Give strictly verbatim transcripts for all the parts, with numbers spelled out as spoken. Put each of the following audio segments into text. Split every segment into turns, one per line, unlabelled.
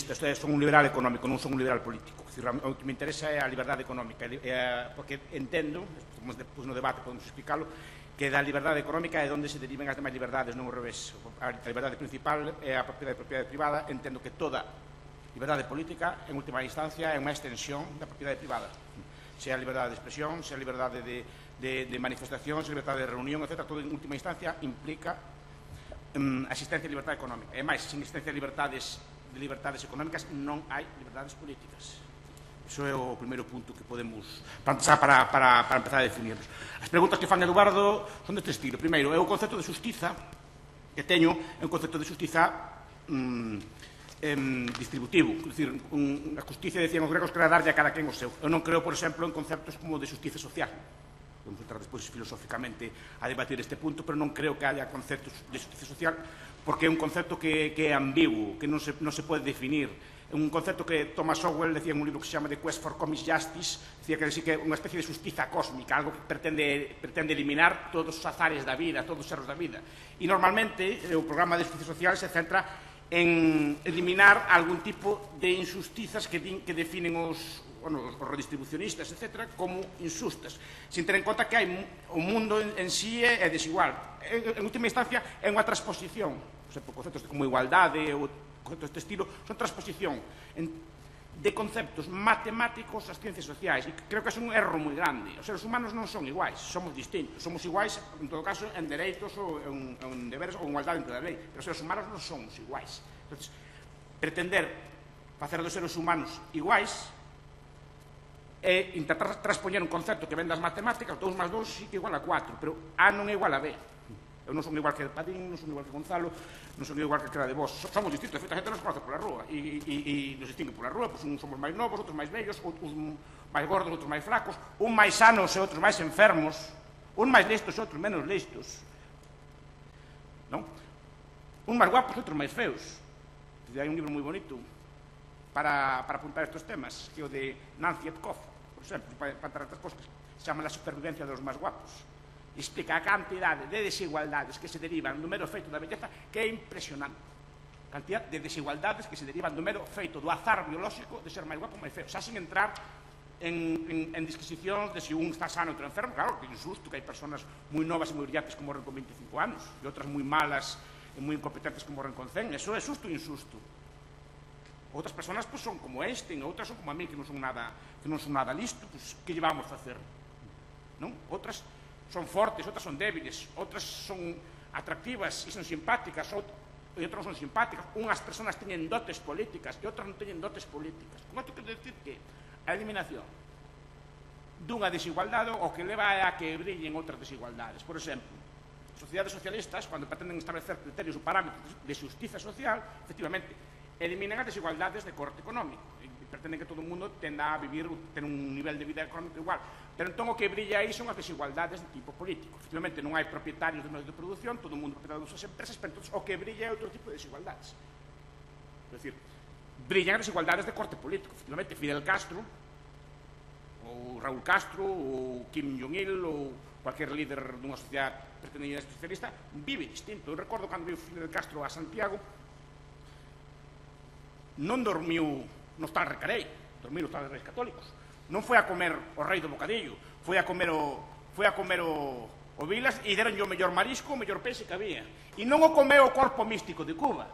economista, son un liberal económico, non son un liberal político. O que me interesa é a liberdade económica, porque entendo, despois no debate podemos explicarlo, que da liberdade económica é onde se deriven as demais liberdades, non ao revés. A liberdade principal é a propiedade, propiedade privada. Entendo que toda liberdade política, en última instancia, é unha extensión da propiedade privada. Sea a liberdade de expresión, sea a liberdade de, de, de manifestación, sea a liberdade de reunión, etcétera, todo en última instancia implica um, a existencia de liberdade económica. E máis, sin existencia de liberdades, de liberdades económicas non hai liberdades políticas. Iso é o primeiro punto que podemos pensar para, para, para empezar a definirnos. As preguntas que fan Eduardo son deste estilo. Primeiro, é o concepto de xustiza que teño, é un concepto de xustiza um, um, distributivo. É dicir, un, a justicia, decían os gregos, que era darlle a cada quen o seu. Eu non creo, por exemplo, en conceptos como de xustiza social. Podemos entrar despois filosóficamente a debatir este punto, pero non creo que haya conceptos de xustiza social, porque é un concepto que, que é ambiguo, que non se, non se pode definir. É un concepto que Thomas Sowell decía en un libro que se chama The Quest for Common Justice, decía que, que é unha especie de xustiza cósmica, algo que pretende, pretende eliminar todos os azares da vida, todos os erros da vida. E normalmente o programa de xustiza social se centra en eliminar algún tipo de injustizas que, din, que definen os, bueno, os redistribucionistas, etcétera, como injustas, sin ter en conta que hai, o mundo en, en sí é, é desigual. En, en última instancia, é unha transposición, por exemplo, conceptos como igualdade ou conceptos deste estilo, son transposición en, de conceptos matemáticos ás ciencias sociais, e creo que é un erro moi grande. Os seres humanos non son iguais, somos distintos, somos iguais, en todo caso, en dereitos ou en, en deberes ou en igualdade dentro da lei, pero os seres humanos non somos iguais. Entonces, pretender facer dos seres humanos iguais é intentar transpoñer un concepto que ven das matemáticas, dous máis dous sí que igual a cuatro, pero A non é igual a B. Eu non son igual que Padín, non son igual que Gonzalo, non son igual que Cera de Vos. Somos distintos, de feito, a gente nos conoce pola rúa e, e, e nos distingue pola rúa, pois uns somos máis novos, outros máis vellos, outros máis gordos, outros máis flacos, un máis sanos e outros máis enfermos, un máis listos e outros menos listos, non? Un máis guapos e outros máis feos. Hai un libro moi bonito para, para apuntar estes temas, que é o de Nancy Etkoff, por exemplo, para, para entrar estas cosas, se chama La supervivencia de los máis guapos. Explica a cantidade de desigualdades que se derivan do mero feito da belleza, que é impresionante. A cantidad de desigualdades que se derivan do mero feito do azar biolóxico de ser máis guapo ou máis feo, xa sin entrar en, en, en disquisicións de se un está sano ou outro enfermo. Claro, que é injusto que hai personas moi novas e moi brillantes como morren con veinticinco anos e outras moi malas e moi incompetentes como morren con cen. Eso é xusto ou injusto. Outras persoas pues, son como Einstein, outras son como a mí, que non son nada, que non son nada listo. Pues, que llevamos a facer? Non? Outras son fortes, outras son débiles, outras son atractivas e son simpáticas, e outras non son simpáticas. Unhas persoas teñen dotes políticas e outras non teñen dotes políticas. Con isto quero decir que a eliminación dunha desigualdade o que leva a que brillen outras desigualdades. Por exemplo, sociedades socialistas, cando pretenden establecer criterios ou parámetros de xustiza social, efectivamente, eliminan as desigualdades de corte económico e pretenden que todo o mundo tenda a vivir, ter un nivel de vida económico igual. Pero entón o que brilla aí son as desigualdades de tipo político. Efectivamente, non hai propietarios de medios de produción, todo o mundo propietario das súas empresas, pero entón o que brilla é outro tipo de desigualdades. É dicir, brillan as desigualdades de corte político. Efectivamente, Fidel Castro, ou Raúl Castro, ou Kim Jong-il, ou cualquier líder dunha sociedade pretendida socialista, vive distinto. Eu recordo cando viu Fidel Castro a Santiago, non dormiu no Hostal Recarei, dormiu no Hostal de Reis Católicos. Non foi a comer o rei do bocadillo, foi a comer o, foi a comer o, o Vilas e deron o mellor marisco, o mellor peixe que había. E non o comeu o corpo místico de Cuba.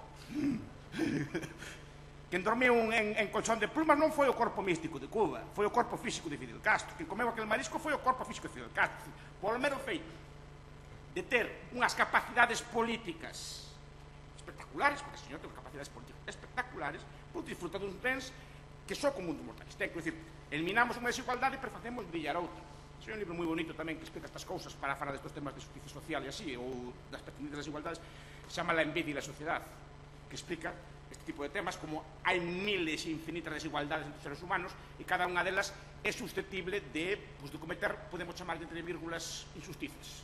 Quen dormiu en, en colchón de plumas non foi o corpo místico de Cuba, foi o corpo físico de Fidel Castro. Quen comeu aquel marisco foi o corpo físico de Fidel Castro. Por o mero feito de ter unhas capacidades políticas espectaculares, porque o señor ten capacidades políticas espectaculares, por disfrutar duns bens que só con mundo mortais ten. Quer dizer, eliminamos unha desigualdade e facemos brillar outra. É un libro moi bonito tamén que explica estas cousas para falar destes temas de justicia social e así, ou das pretendidas desigualdades, se chama La envidia e la sociedade, que explica este tipo de temas, como hai miles e infinitas desigualdades entre os seres humanos e cada unha delas é susceptible de, pues, de cometer, podemos chamar de entre vírgulas, injusticias.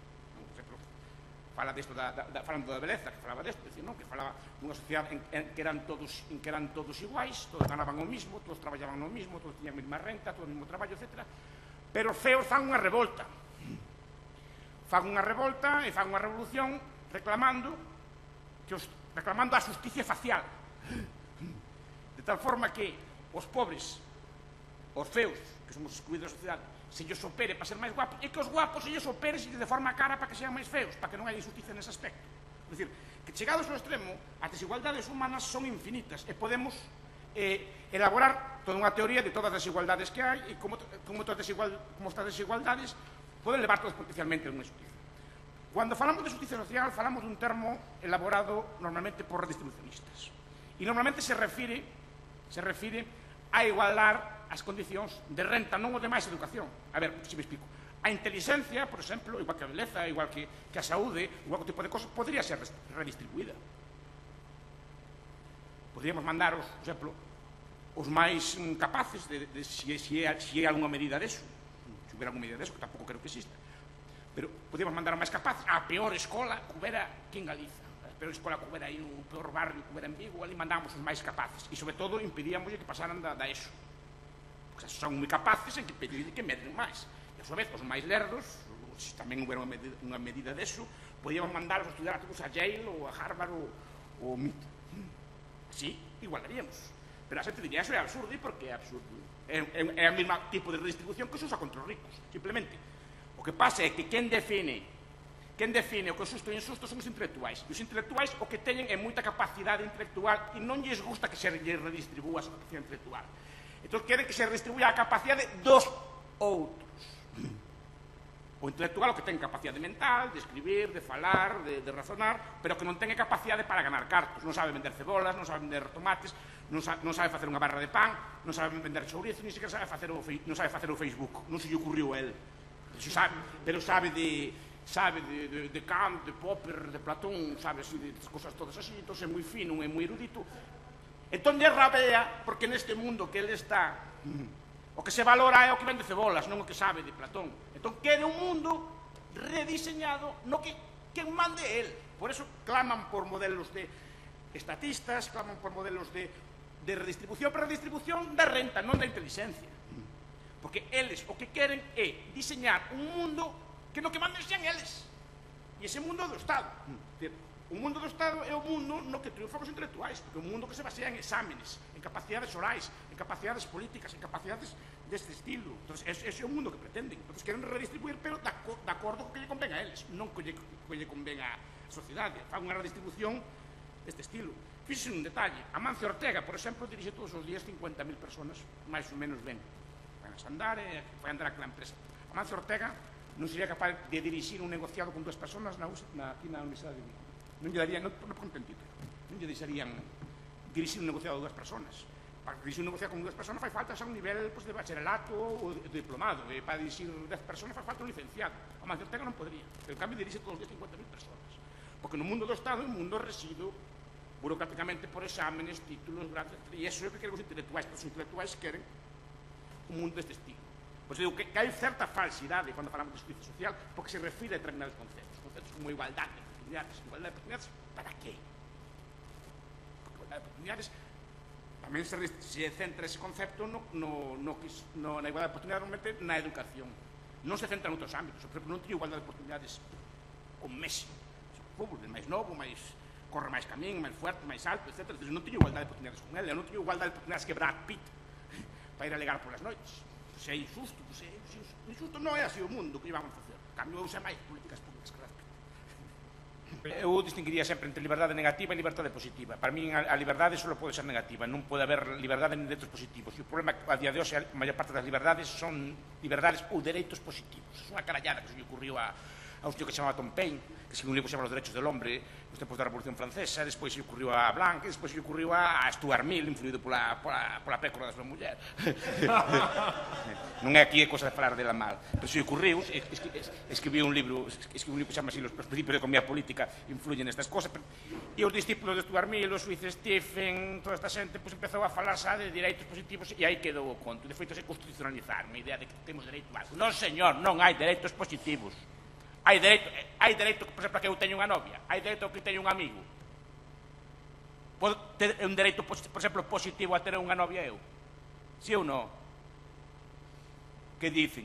Fala desto da, da, da, falando da beleza, que falaba desto, decir, non? Que falaba dunha sociedade en, en, que, eran todos, en que eran todos iguais, todos ganaban o mismo, todos traballaban o mismo, todos tiñan a mesma renta, todo o mesmo traballo, etcétera. Pero os feos fan unha revolta. Fan unha revolta e fan unha revolución reclamando que os, reclamando a xusticia facial. De tal forma que os pobres, os feos, que somos excluídos da sociedade, se lles opere para ser máis guapos, e que os guapos se lles opere se de forma cara para que sean máis feos, para que non hai injusticia nese aspecto. É dicir, que chegados ao extremo, as desigualdades humanas son infinitas e podemos eh, elaborar toda unha teoría de todas as desigualdades que hai e como, como, todas desigual, como estas desigualdades poden levar todas potencialmente a unha justicia. Cando falamos de justicia social, falamos dun termo elaborado normalmente por redistribucionistas. E normalmente se refire, se refire a igualar as condicións de renta, non o de máis educación. A ver, se me explico. A inteligencia, por exemplo, igual que a beleza, igual que, que a saúde, igual que o tipo de cosas, podría ser redistribuída. Podríamos mandaros, por exemplo, os máis mm, capaces de, de, de si, si, é, si é alguna medida deso, se hubiera alguna medida deso, que tampouco creo que exista, pero podríamos mandar máis capaces a peor escola que hubiera aquí en Galiza, a peor escola que hubiera aí no peor barrio que hubiera en Vigo, ali mandábamos os máis capaces e sobre todo impedíamos que pasaran da, da ESO, porque son moi capaces en que pedir que medren máis, e a súa vez os máis lerdos, se tamén hubiera unha medida, unha medida deso, podíamos mandaros a estudiar a todos a Yale ou a Harvard ou, ou M I T. Así igualaríamos. Pero a xente diría, eso é absurdo, e por que é absurdo? É, é, é o mesmo tipo de redistribución que se usa contra os ricos. Simplemente, o que pasa é que quen define quen define o que é xusto e injusto son os intelectuais. E os intelectuais o que teñen é moita capacidade intelectual e non lles gusta que se lles redistribúa a súa capacidade intelectual. Entón queren que se redistribúa a capacidade dos outros. O intelectual o que ten capacidade mental, de escribir, de falar, de, de razonar, pero que non ten capacidade para ganar cartos. Non sabe vender cebolas, non sabe vender tomates, non sabe, non sabe facer unha barra de pan, non sabe vender chourizo, ni sequera sabe facer o, non sabe facer o Facebook. Non se lle ocurriu a él. Sabe, pero sabe de sabe de, de, de Kant, de Popper, de Platón, sabe así de cosas todas así, entón é moi fino, é moi erudito. Entón lle rabea porque neste mundo que ele está, o que se valora é o que vende cebolas, non o que sabe de Platón. Entón quere un mundo rediseñado no que quen mande el. Por eso claman por modelos de estatistas, claman por modelos de, de redistribución, pero redistribución da renta, non da inteligencia. Porque eles o que queren é diseñar un mundo que no que manden sean eles. E ese mundo é do Estado. O mundo do Estado é o mundo no que triunfan os intelectuais, porque é un mundo que se basea en exámenes, en capacidades orais, en capacidades políticas, en capacidades deste estilo. Entón, ese é o mundo que pretenden. Entón, queren redistribuir, pero de acordo co que lle conven a eles, non co que lle conven a sociedade. Fan unha redistribución deste estilo. Fíxese un detalle. Amancio Ortega, por exemplo, dirixe todos os días cincuenta mil personas, máis ou menos ben. Van a andar e vai andar aquela empresa. Amancio Ortega non sería capaz de dirixir un negociado con dúas personas na, na, aquí na Universidade de Vigo. Non lle darían, non, non contentito, non lle deixarían dirixir un negociado de dúas personas. Para dirixir un negociado con dúas personas fai falta xa un nivel pues, de bacharelato ou de, de diplomado. E para dirixir dez personas fai falta un licenciado. Amancio Ortega non podría. En cambio, dirixe todos os días cincuenta mil personas. Porque no mundo do Estado é un mundo resido burocráticamente por exámenes, títulos, gracias, e iso é o que queren os intelectuais. Os intelectuais queren un mundo deste estilo. Pois digo que, que hai certa falsidade cando falamos de justicia social porque se refire a determinados conceptos, conceptos como igualdade de oportunidades. Igualdade de oportunidades, para qué? Porque igualdade de oportunidades tamén se, se centra ese concepto no, no, no, no, na igualdade de oportunidades normalmente na educación. Non se centra en outros ámbitos. Por exemplo, non teño igualdade de oportunidades con Messi. O fútbol é máis novo, máis corre máis camín, máis fuerte, máis alto, etcétera. Non teño igualdade de oportunidades con ele. Non teño igualdade de oportunidades que Brad Pitt para ir a legar polas noites. Se é injusto, se é injusto, non é así o mundo que vamos a facer. Cambio, usa máis políticas públicas, claro. Eu distinguiría sempre entre liberdade negativa e liberdade positiva. Para mí, a liberdade só pode ser negativa, non pode haber liberdade nin dereitos positivos. E o problema é que a día de hoxe a maior parte das liberdades son liberdades ou dereitos positivos. É unha carallada que se lle ocurriu a a un tío que se chamaba Tom Paine, que escribiu un libro que se chama Los Derechos del Hombre, nos tempos da Revolución Francesa, despois se ocurriu a Blanc, e despois se ocurriu a Stuart Mill, influído pola, pola, pola pécora da súa muller. Non é aquí é cosa de falar dela mal, pero se ocurriu, escribiu un libro, escribiu un libro que se chama así, Los principios de economía política influyen nestas cosas, e os discípulos de Stuart Mill, os Swiss Stephen, toda esta xente, pois empezou a falar xa de dereitos positivos e aí quedou o conto. De feito, se constitucionalizaron a idea de que temos dereito a algo. Non, señor, non hai dereitos positivos. Hai dereito, hai dereito, por exemplo, que eu teño unha novia, hai dereito que teño un amigo. Podo ter un dereito, por exemplo, positivo a ter unha novia eu? Si ou non? Que dicen?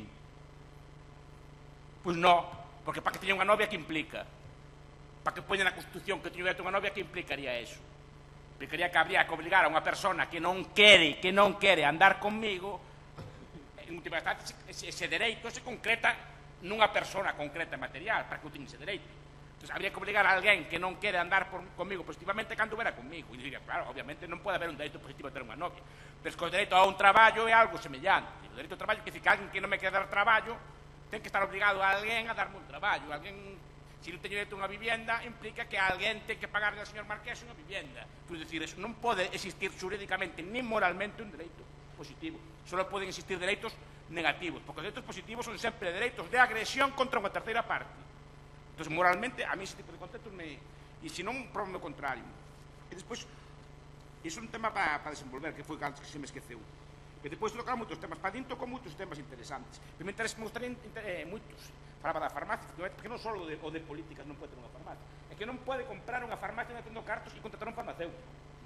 Pois non, porque para que teña unha novia, que implica? Para que poña na Constitución que teño dereito a unha novia, que implicaría eso? Implicaría que habría que obligar a unha persona que non quere, que non quere andar conmigo, en última instancia, ese, ese dereito se concreta nunha persona concreta material, para que eu teña ese dereito. Entón, habría que obligar a alguén que non quere andar por, conmigo positivamente cando vera conmigo. E diría, claro, obviamente non pode haber un dereito positivo a ter unha novia, pero que o dereito a un traballo é algo semellante. O dereito ao traballo que dice que alguén que non me quere dar traballo ten que estar obligado a alguén a darme un traballo. Alguén, se non teño dereito a unha vivienda, implica que alguén ten que pagarle ao señor Marqués unha vivienda. Quero dicir, eso non pode existir xurídicamente nin moralmente un dereito positivo. Só poden existir dereitos negativos, porque os dereitos positivos son sempre dereitos de agresión contra unha terceira parte. Entón, moralmente, a mí ese tipo de conceptos me... E se non, probo o contrario. E despois, iso é un tema para, para desenvolver, que foi antes que se me esqueceu. E depois tocar moitos temas, para dentro con moitos temas interesantes. E me, interesa, me gustaría eh, moitos. Falaba da farmacia, porque non só o de, o de políticas non pode ter unha farmacia. É que non pode comprar unha farmacia non tendo cartos e contratar un farmacéutico.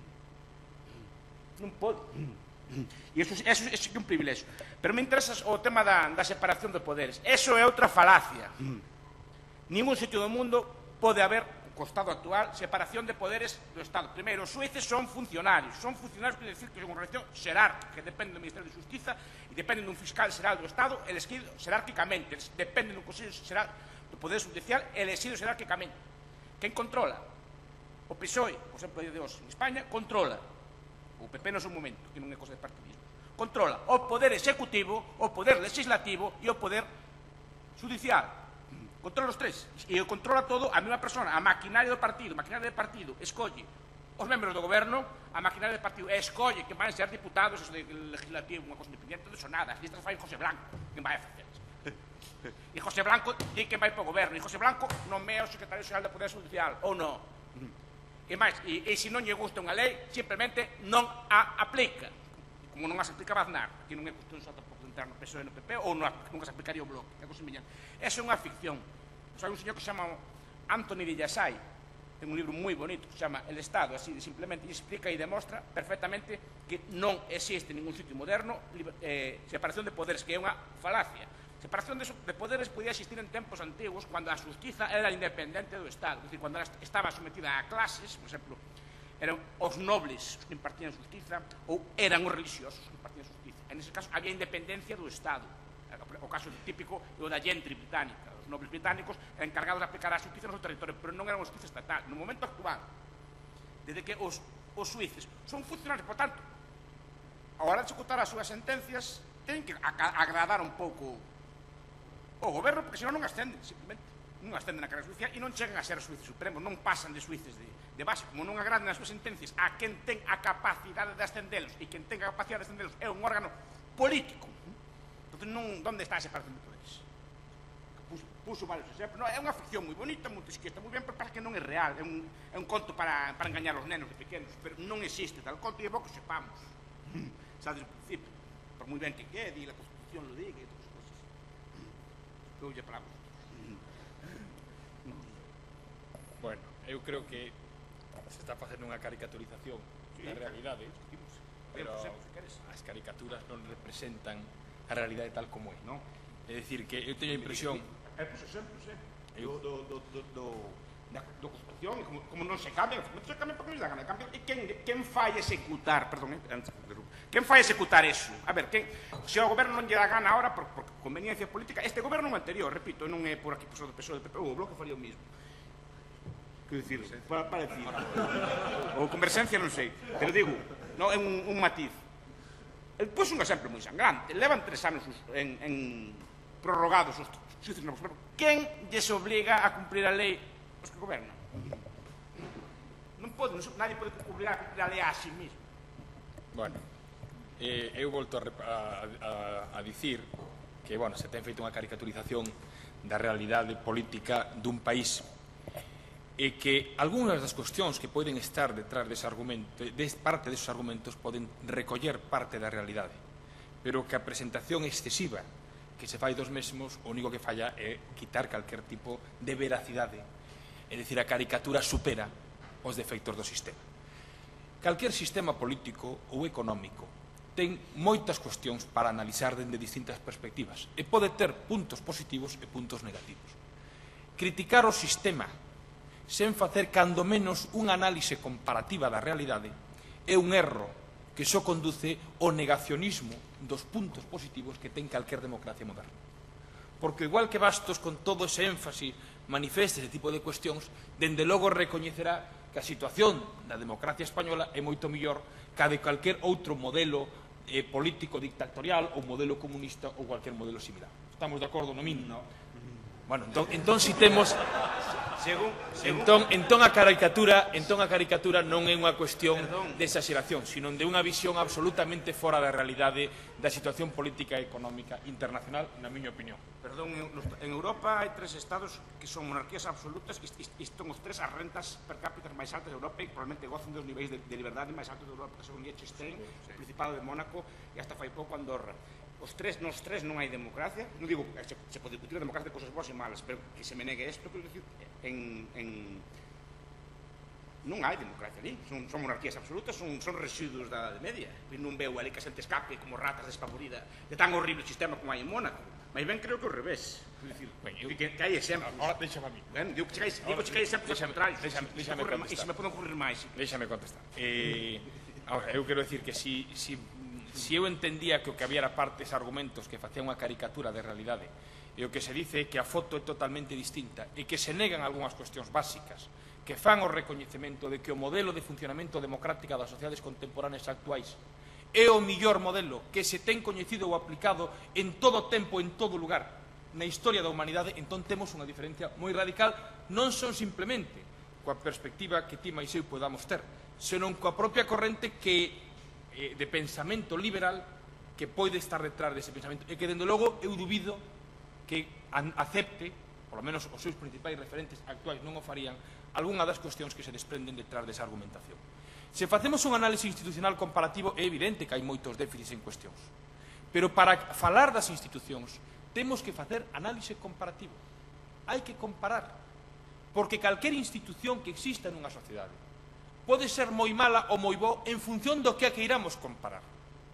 Non pode. E iso, eso, eso é un privilexio. Pero me interesa o tema da, da separación de poderes. Eso é outra falacia. Ningún sitio do mundo pode haber, co Estado actual, separación de poderes do Estado. Primeiro, os xueces son funcionarios. Son funcionarios, quer decir, que son unha relación xerárquica, que dependen do Ministerio de Justiza e dependen dun fiscal xeral do Estado, elegido xerárquicamente. Dependen dun Consello Xeral do Poder Judicial, elegido xerárquicamente. Quen controla? O P S O E, por exemplo, de Dios, en España, controla. O P P no é un momento, que non é cosa de partidismo. Controla o Poder Executivo, o Poder Legislativo e o Poder Judicial. Controla os tres. E o controla todo a mesma persona. A maquinaria do partido. A maquinaria do partido escolle os membros do goberno, a maquinaria do partido escolle que van ser diputados, eso de legislativo, unha cosa independiente, de nada. As listas fai José Blanco, que vai a facer. E José Blanco di que vai para o goberno. E José Blanco nomea o secretario xeral do Poder Judicial, ou non. E máis, e, e se non lle gusta unha lei, simplemente non a aplica. Como non as aplicaba Aznar, que non é cuestión só tampouco de entrar no P S O E e no P P, ou non, nunca se aplicaría o bloque, é cosa semellante. Esa é unha ficción. Hai un señor que se chama Anthony de Yassai, ten un libro moi bonito que se chama El Estado, así simplemente explica e demostra perfectamente que non existe ningún sitio moderno eh, separación de poderes, que é unha falacia. Separación de, de poderes podía existir en tempos antiguos cando a xustiza era independente do Estado, é dicir, cando estaba sometida a clases, por exemplo, eran os nobles os que impartían xustiza ou eran os religiosos os que impartían xustiza. En ese caso había independencia do Estado. O caso típico é o da gentry británica. Os nobles británicos eran encargados de aplicar a xustiza no seu territorio, pero non eran a xustiza estatal. No momento actual, desde que os, os suíces son funcionarios, por tanto, a hora de executar as súas sentencias, teñen que agradar un pouco o goberno, porque senón non ascenden, simplemente. Non ascenden a carreira judicial e non chegan a ser suíces supremos, non pasan de suíces de, de base. Como non agradan as súas sentencias a quen ten a capacidade de ascendelos, e quen ten a capacidade de ascendelos é un órgano político. Entón, non, onde está a separación de poderes? Puso, puso varios exemplos. No, é unha ficción moi bonita, moi esquista, moi ben, pero para que non é real. É un, é un conto para, para engañar os nenos de pequenos, pero non existe tal conto e é bo que sepamos. Xa desde o principio. Por moi ben que quede, e a Constitución lo diga, e todas as cosas. Eu lle para vos.
Bueno, eu creo que se está facendo unha caricaturización sí, da realidade, pero as caricaturas non representan a realidade tal como é, non? É dicir, que eu teño a impresión...
É, pois, exemplos, é, do, do, do, do, do, da, do Constitución, e como, como non se cambian, non se cambian porque non se dan a cambiar, e quen, quen fai executar, perdón, eh, antes de quen fai executar eso? A ver, quen, se o goberno non lle dá gana ahora por, por conveniencia política, este goberno non anterior, repito, non é por aquí, por do P S O E, do P P, o Bloque faría o mismo. Quero dicir, para, para decir, ou conversencia non sei, pero digo, no, é un, un matiz. Pois un exemplo moi sangrante, levan tres anos en, en prorrogados os xuíces novos. Quen lles obliga a cumplir a lei os que gobernan? Non pode, non, nadie pode obligar a cumplir a lei a si mismo.
Bueno, eh, eu volto a, a, a, a dicir que, bueno, se ten feito unha caricaturización da realidade política dun país e que algunhas das cuestións que poden estar detrás dese argumento, de parte deses argumentos, poden recoller parte da realidade, pero que a presentación excesiva que se fai dos mesmos, o único que falla é quitar calquer tipo de veracidade, é dicir, a caricatura supera os defectos do sistema. Calquer sistema político ou económico ten moitas cuestións para analizar dende distintas perspectivas e pode ter puntos positivos e puntos negativos. Criticar o sistema sen facer cando menos unha análise comparativa da realidade, é un erro que só conduce ao negacionismo dos puntos positivos que ten calquer democracia moderna. Porque igual que Bastos con todo ese énfasis manifesta ese tipo de cuestións, dende logo recoñecerá que a situación da democracia española é moito mellor que a de calquer outro modelo eh, político dictatorial ou modelo comunista ou cualquier modelo similar. Estamos de acordo no mínimo? No. Bueno, entón, entón si temos... Según, según... Entón, entón, a caricatura, entón a caricatura non é unha cuestión Perdón. de exageración, sino de unha visión absolutamente fora da realidade da situación política e económica internacional, na miña opinión.
Perdón, en Europa hai tres estados que son monarquías absolutas e son os tres as rentas per cápita máis altas de Europa e probablemente gozan dos niveis de, de liberdade máis altos de Europa, que son Liechtenstein, sí, sí. o Principado de Mónaco e hasta fai pouco Andorra. Os tres, nos tres non hai democracia, non digo, se, se pode discutir a democracia de cosas boas e malas, pero que se me negue isto, quero dicir, en, en, non hai democracia ali, son, son monarquías absolutas, son, son residuos da Edade Media, e non veo ali que a xente escape como ratas despavorida de tan horrible sistema como hai en Mónaco, mas ben creo que ao revés, dicir, ben, eu, que, que hai exemplos.
Ahora deixame a mí.
Ben, digo que hai exemplos contrarios, e se me poden ocurrir máis.
Deixame contestar. Eh, ahora, eu quero decir que si... si Se eu entendía que o que había era partes argumentos que facían unha caricatura de realidade e o que se dice é que a foto é totalmente distinta e que se negan algunhas cuestións básicas que fan o recoñecemento de que o modelo de funcionamento democrática das sociedades contemporáneas actuais é o millor modelo que se ten coñecido ou aplicado en todo o tempo, en todo lugar na historia da humanidade, entón temos unha diferencia moi radical, non son simplemente coa perspectiva que ti máis eu podamos ter, senón coa propia corrente que de pensamento liberal que pode estar detrás dese pensamento e que, dende logo, eu dubido que acepte, polo menos os seus principais referentes actuais non o farían, algunha das cuestións que se desprenden detrás desa argumentación. Se facemos un análise institucional comparativo, é evidente que hai moitos déficits en cuestións. Pero para falar das institucións, temos que facer análise comparativo. Hai que comparar. Porque calquer institución que exista nunha sociedade pode ser moi mala ou moi bo en función do que a queiramos comparar.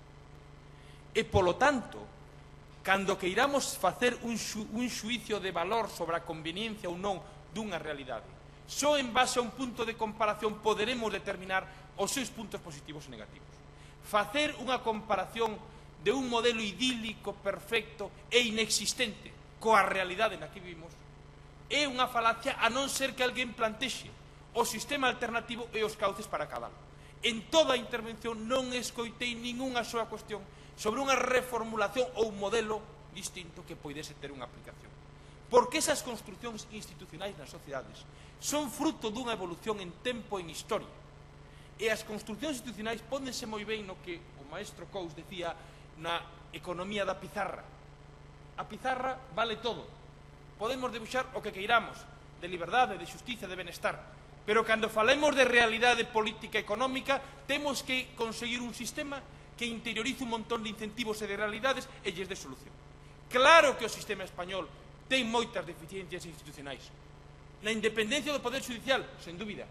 E, polo tanto, cando queiramos facer un, xu, un xuicio de valor sobre a conveniencia ou non dunha realidade, só en base a un punto de comparación poderemos determinar os seus puntos positivos e negativos. Facer unha comparación de un modelo idílico, perfecto e inexistente coa realidade na que vivimos é unha falacia, a non ser que alguén plantexe o sistema alternativo e os cauces para acabalo. En toda a intervención non escoitei ningunha soa cuestión sobre unha reformulación ou un modelo distinto que poidese ter unha aplicación. Porque esas construcións institucionais nas sociedades son fruto dunha evolución en tempo e en historia. E as construcións institucionais póndense moi ben no que o maestro Cous decía na economía da pizarra. A pizarra vale todo. Podemos debuxar o que queiramos, de liberdade, de xustiza, de benestar. Pero cando falemos de realidade política e económica, temos que conseguir un sistema que interiorice un montón de incentivos e de realidades e lles de solución. Claro que o sistema español ten moitas deficiencias institucionais. Na independencia do Poder Judicial, sen dúbida.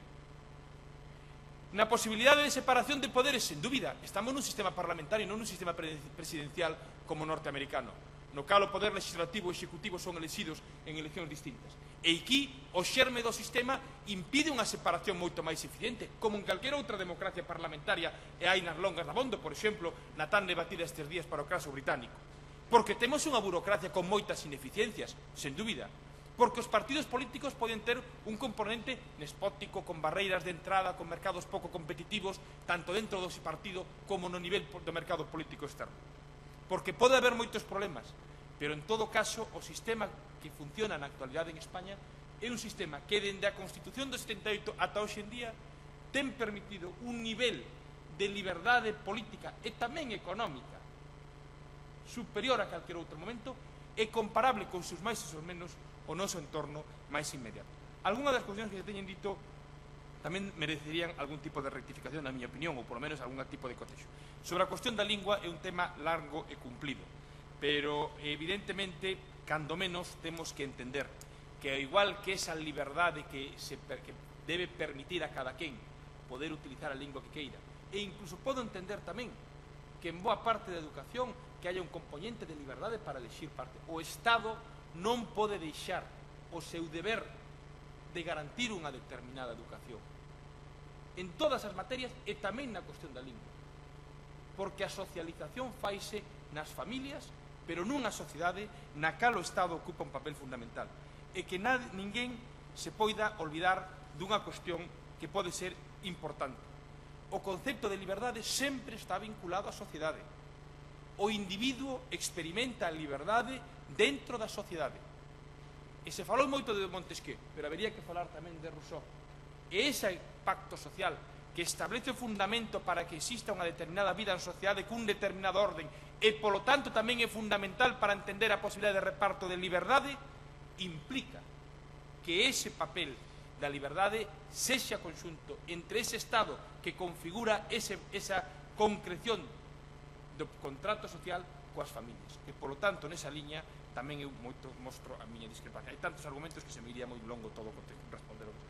Na posibilidade de separación de poderes, sen dúbida. Estamos nun sistema parlamentario, non nun sistema presidencial como norteamericano, no cal o poder legislativo e executivo son elexidos en eleccións distintas. E aquí o xerme do sistema impide unha separación moito máis eficiente, como en calquera outra democracia parlamentaria e hai nas longas da Bondo, por exemplo, na tan debatida estes días para o caso británico. Porque temos unha burocracia con moitas ineficiencias, sen dúbida. Porque os partidos políticos poden ter un componente nespótico, con barreiras de entrada, con mercados pouco competitivos, tanto dentro do partido como no nivel do mercado político externo. Porque pode haber moitos problemas, pero en todo caso o sistema que funciona na actualidade en España é un sistema que dende a Constitución do setenta e oito ata hoxe en día ten permitido un nivel de liberdade política e tamén económica superior a calquer outro momento e comparable con seus máis e seus menos o noso entorno máis inmediato. Algúnas das cuestións que se teñen dito tamén merecerían algún tipo de rectificación, na miña opinión, ou polo menos algún tipo de cotexo. Sobre a cuestión da lingua é un tema largo e cumplido, pero evidentemente, cando menos, temos que entender que, igual que esa liberdade que, se, que debe permitir a cada quen poder utilizar a lingua que queira, e incluso podo entender tamén que en boa parte da educación que haya un componente de liberdade para elegir parte. O Estado non pode deixar o seu deber de garantir unha determinada educación en todas as materias e tamén na cuestión da lingua, porque a socialización faise nas familias, pero nunha sociedade na cal o Estado ocupa un papel fundamental, e que nadie, ninguén se poida olvidar dunha cuestión que pode ser importante. O concepto de liberdade sempre está vinculado á sociedade. O individuo experimenta a liberdade dentro da sociedade. E se falou moito de Montesquieu, pero habería que falar tamén de Rousseau. E ese pacto social que establece o fundamento para que exista unha determinada vida en sociedade cun determinado orden e, polo tanto, tamén é fundamental para entender a posibilidade de reparto de liberdade, implica que ese papel da liberdade sexa conxunto entre ese Estado que configura ese, esa concreción do contrato social coas familias. Que, polo tanto, nesa liña tamén eu moito mostro a miña discrepancia. Hai tantos argumentos que se me iría moi longo todo responder ao que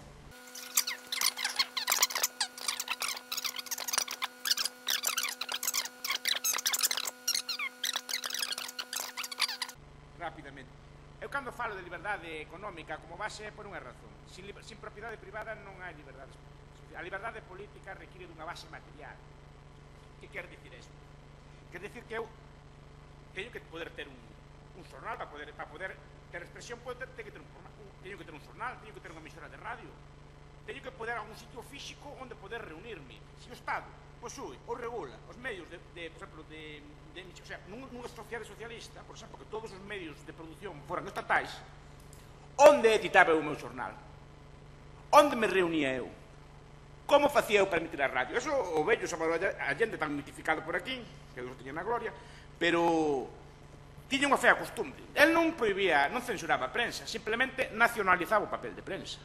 rápidamente. Eu cando falo de liberdade económica como base é por unha razón. Sin, sin propiedade privada non hai liberdade. A liberdade política require dunha base material. Que quer dicir isto? Quer dicir que eu teño que poder ter un, un xornal para poder, para poder ter expresión, poder ter, que ter un, un, teño que ter un xornal, teño que ter unha emisora de radio, teño que poder a un sitio físico onde poder reunirme. Se o Estado posúe ou regula os medios de, de por exemplo, de, de, o sea, nunha sociedade socialista, por exemplo, que todos os medios de produción foran estatais, onde editaba eu o meu xornal? Onde me reunía eu? Como facía eu para emitir a radio? Eso o vello Salvador Allende tan mitificado por aquí, que Deus teña na gloria, pero tiña unha fea costumbre. El non prohibía, non censuraba a prensa, simplemente nacionalizaba o papel de prensa.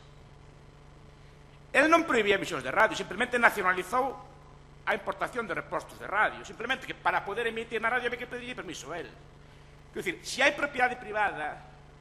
El non prohibía emisións de radio, simplemente nacionalizou a importación de repostos de radio, simplemente que para poder emitir na radio había que pedirlle permiso a él. Quer dicir, se hai propiedade privada,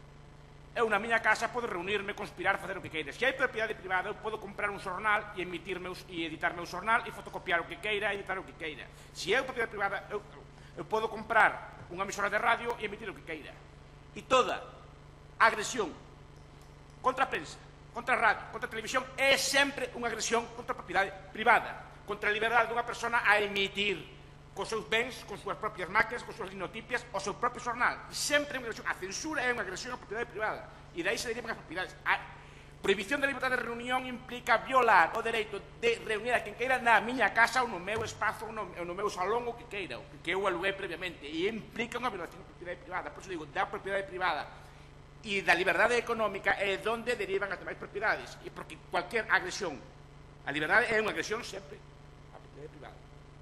eu na miña casa podo reunirme, conspirar, facer o que queira. Se hai propiedade privada, eu podo comprar un xornal e emitir meus, e editar meu xornal e fotocopiar o que queira e editar o que queira. Se hai propiedade privada, eu, eu podo comprar unha emisora de radio e emitir o que queira. E toda agresión contra a prensa, contra a radio, contra a televisión é sempre unha agresión contra a propiedade privada, contra a liberdade dunha persona a emitir cos seus bens, con súas propias máquinas, con súas linotipias, o seu propio xornal. Sempre é unha agresión. A censura é unha agresión á propiedade privada. E dai se derivan as propiedades. A prohibición da liberdade de reunión implica violar o dereito de reunir a quen queira na miña casa ou no meu espazo ou no, ou no meu salón ou que queira, o que eu aluguei previamente. E implica unha violación da propiedade privada. Por iso digo, da propiedade privada e da liberdade económica é onde derivan as demais propiedades. E porque cualquier agresión a liberdade é unha agresión sempre á propiedade privada.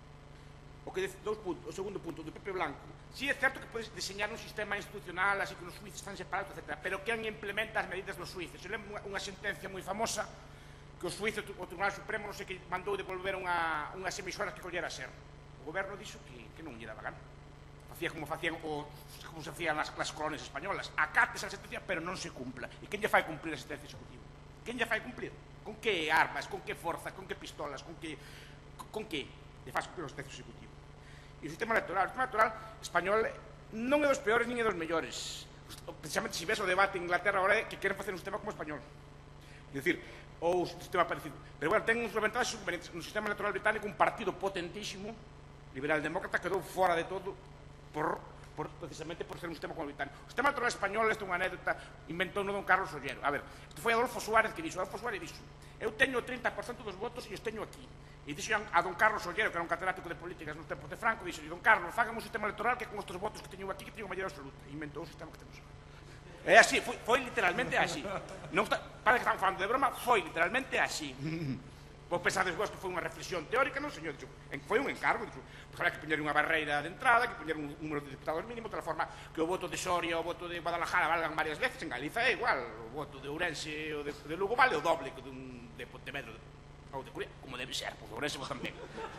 O que dous puntos, o segundo punto do Pepe Blanco. Si é certo que podes diseñar un sistema institucional así que os suíces están separados, etcétera, pero quen implementa as medidas dos suíces? Eu lembro unha, unha sentencia moi famosa que o suízo, o Tribunal Supremo, non sei que mandou devolver unha, unhas emisoras que collera ser. O goberno dixo que, que non lle daba gana. Facía como facían o, como se facían as, as colonias españolas. Acates a sentencia, pero non se cumpla. E quen lle fai cumplir a sentencia executiva? Quen lle fai cumplir? Con que armas, con que forza, con que pistolas, con que, con, con que lle faz cumplir o sentencia executiva? E o sistema electoral, o sistema electoral español non é dos peores nin é dos mellores. Precisamente, se ves o debate en Inglaterra agora é que queren facer un sistema como español. É dicir, ou un sistema parecido. Pero, bueno, ten uns vantaxes inconvenientes. No sistema electoral británico, un partido potentísimo, liberal-demócrata, quedou fora de todo por, por, precisamente por ser un sistema como o británico. O sistema electoral español, esta é unha anécdota, inventou no don Carlos Ollero. A ver, isto foi Adolfo Suárez que dixo. Adolfo Suárez dixo, eu teño o trinta por cento dos votos e os teño aquí. E dixo a don Carlos Ollero, que era un catedrático de políticas nos tempos de Franco, dixo, don Carlos, fágame un sistema electoral que con estes votos que teño aquí, que teño maioría absoluta. E inventou o sistema que temos. É así, foi, foi literalmente así. Non está, parece que estamos falando de broma, foi literalmente así. Vos pensades vos que foi unha reflexión teórica, non, señor? Dixo, foi un encargo, dixo, pues había que poñer unha barreira de entrada, que poñer un número de diputados mínimo, de tal forma que o voto de Soria, o voto de Guadalajara valgan varias veces, en Galiza é igual, o voto de Ourense ou de, de Lugo vale o doble que dun de Pontevedra ou de Coruña, como debe ser, porque Ourense votan ben.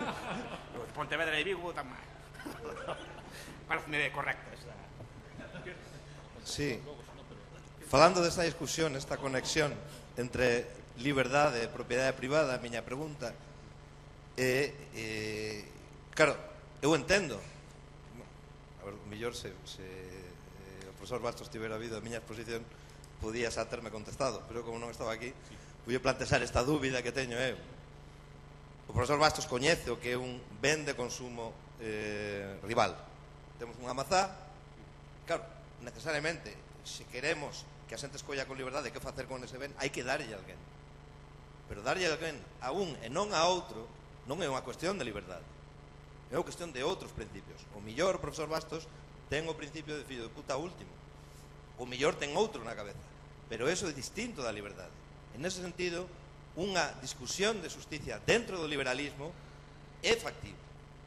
O de Pontevedra e Vigo votan mal. Parece-me correcta esa.
Sí. Falando desta discusión, esta conexión entre liberdade e propiedade privada, a miña pregunta é, eh, claro, eu entendo, a ver, o mellor se, se eh, o profesor Bastos tivera habido a miña exposición, podía xa terme contestado, pero como non estaba aquí, vou plantear esta dúbida que teño eu. O profesor Bastos coñece o que é un ben de consumo eh, rival. Temos unha mazá, claro, necesariamente, se queremos que a xente escolla con liberdade que facer con ese ben, hai que darlle a alguén. Pero darlle a alguén a un e non a outro non é unha cuestión de liberdade, é unha cuestión de outros principios. O millor o profesor Bastos ten o principio de fillo de puta último, o millor ten outro na cabeza, pero eso é distinto da liberdade. En ese sentido, unha discusión de justicia dentro do liberalismo é factible.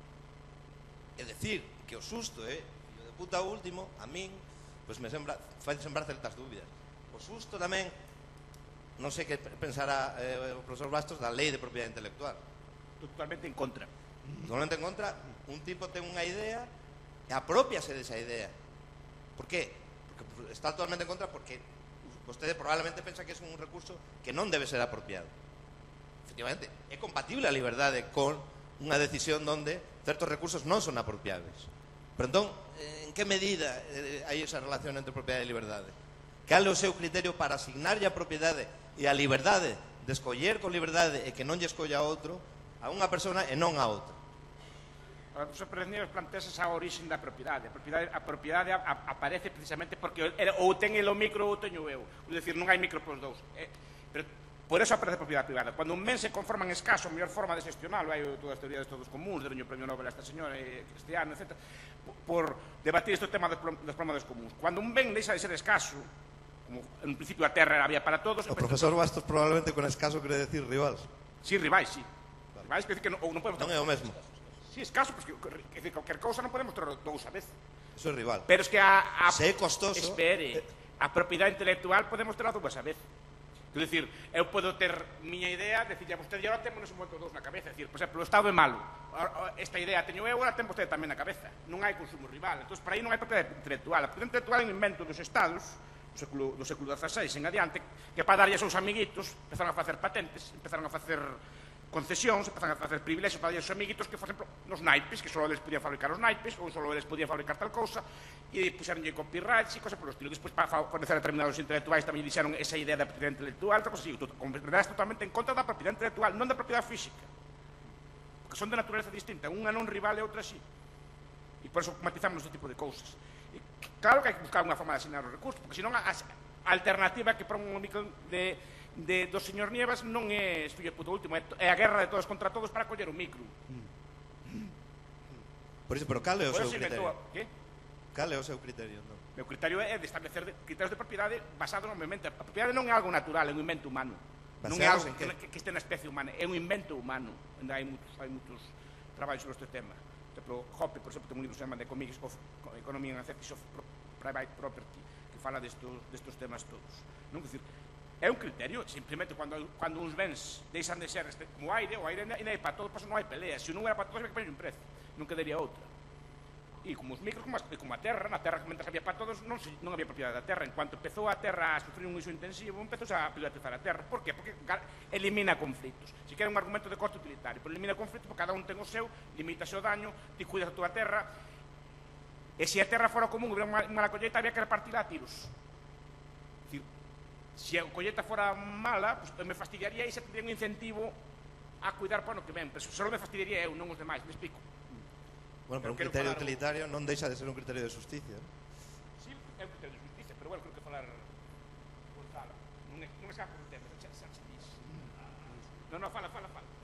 É dicir, que o susto é fillo de puta último, a min pois me sembra, fai sembrar certas dúbidas. O susto tamén, non sei que pensará eh, o profesor Bastos da lei de propiedade intelectual.
Totalmente en contra.
Totalmente en contra, un tipo ten unha idea e apropiase desa idea. Por qué? Porque está totalmente en contra porque vostede probablemente pensa que é un recurso que non debe ser apropiado. Efectivamente, é compatible a liberdade con unha decisión donde certos recursos non son apropiables. Pero entón, en que medida eh, hai esa relación entre propiedade e liberdade? Cal é o seu criterio para asignarlle a propiedade e a liberdade de escoller con liberdade e que non lle escolla a outro a unha persona e non a outra?
O profesor Pérez Nieves plantea esa orixen da propiedade. A propiedade, a propiedade a, a, aparece precisamente porque ou ten el o micro ou teño eu. É dicir, non hai micro pos dous. Eh, pero por eso aparece a propiedade privada. Cuando un ben se conforma en escaso, a mellor forma de gestionarlo, hai todas as teorías de todos comuns, deron o premio Nobel a esta señora eh, Cristiano, etcétera, por debatir este tema dos problemas comuns. Cuando un ben deixa de ser escaso, como en principio a terra había para todos...
O profesor Bastos probablemente con escaso quere decir rivais.
Sí, rivais, sí. Rivais quer decir que non, non podemos...
Non é o mesmo.
Sí, escaso, porque que, que, calquer cousa non podemos ter dous a vez.
Eso é rival.
Pero es que a... a
Se é costoso...
Espere, a propiedade intelectual podemos ter a dúas a vez. Quer dicir, eu podo ter miña idea, decirle a vostede, e agora temos nese momento dous na cabeza. Decir, por exemplo, o Estado é malo. Esta idea teño eu, agora ten vostede tamén na cabeza. Non hai consumo rival. Entón, por aí non hai propiedade intelectual. A propiedade intelectual é un invento dos Estados do século, do século dezasseis en adiante, que para darlle a seus amiguitos empezaron a facer patentes, empezaron a facer concesións, empezaron a facer privilexios para darlle a seus amiguitos que, por exemplo, nos naipes, que só eles podían fabricar os naipes, ou só eles podían fabricar tal cousa, e puxeronlle copyrights e cosas por estilo. Despois, para favorecer a determinados intelectuais, tamén dixeron esa idea da propiedade intelectual, outra cosa así, converterás totalmente en contra da propiedade intelectual, non da propiedade física, porque son de natureza distinta, unha non rival e outra sí. E por eso matizamos este tipo de cousas. E claro que hai que buscar unha forma de asignar os recursos, porque senón a, a alternativa que para un micro de, de, do señor Nievas non é fillo de puto último, é a guerra de todos contra todos para coller o micro.
Por iso, pero cal é o seu
Por eso
criterio?
inventou a- que?
Cal é o seu criterio? Non?
Meu criterio é de establecer de- criterios de propiedade basados no movimento. A propiedade non é algo natural, é un invento humano. Non é
Baseados
algo
en
que,
que?
que, que este na especie humana, é un invento humano. Ainda hai muitos, hai muitos traballos sobre este tema. Por exemplo, Hoppe, por exemplo, ten un libro que se chama The Economics of Economy and Ethics of Pro- Private Property, que fala destos, destos temas todos. Non? Quer dizer, é un criterio, simplemente cando, cando uns bens deixan de ser este, como o aire, o aire ainda hai para todos, por eso non hai pelea. Se non era para todos, había que poner un precio, non quedaría outra. E como os micros, como, as, como a terra, na terra que mentre había para todos, non, se, non había propiedade da terra. En cuanto empezou a terra a sufrir un uso intensivo, empezou a privatizar a terra. Por qué? Porque elimina conflitos. Se quer un argumento de coste utilitario, pero elimina conflitos porque cada un ten o seu, limítase o daño, ti cuidas a túa terra, e se a terra fora común, hubiera unha mala colleita, había que repartirla a tiros. É dicir, se a colleita fora mala, pues, me fastidiaría e se tendría un incentivo a cuidar para o que ven, pero só me fastidiaría eu, non os demais, me explico.
Bueno, pero un
Pero quero
criterio
falar o-
utilitario non deixa de ser un criterio de justicia. ¿No?
Sí, é un criterio de justicia, pero bueno, creo que falar Gonzalo, non é, non é xa por un tema, xa, xa se diz. Non, non, fala, fala, fala.